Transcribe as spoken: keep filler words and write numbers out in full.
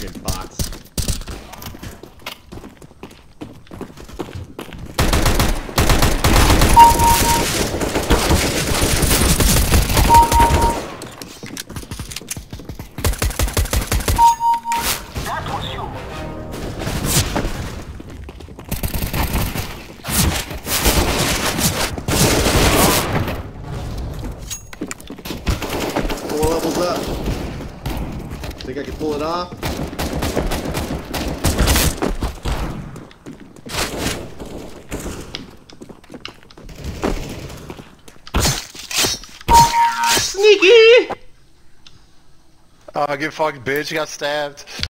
Fucking bots. Four levels up. Think I can pull it off? Sneaky! Oh, get fucking bitch, got stabbed.